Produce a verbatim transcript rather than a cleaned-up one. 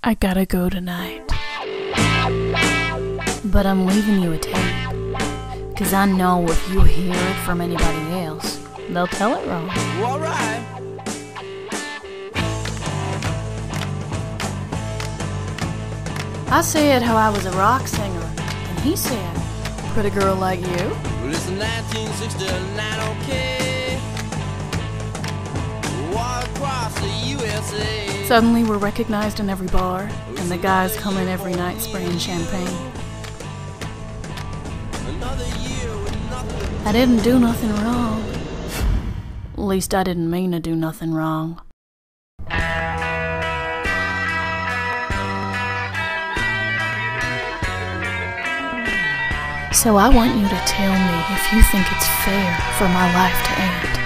I gotta go tonight. But I'm leaving you a tape, 'cause I know if you hear it from anybody else, they'll tell it wrong. Alright. I said how I was a rock singer, and he said, pretty girl like you? Well, it's nineteen sixty-nine, okay. Walk across the U S A. Suddenly we're recognized in every bar, and the guys come in every night spraying champagne. Another year with nothing. I didn't do nothing wrong. At least I didn't mean to do nothing wrong. So I want you to tell me if you think it's fair for my life to end.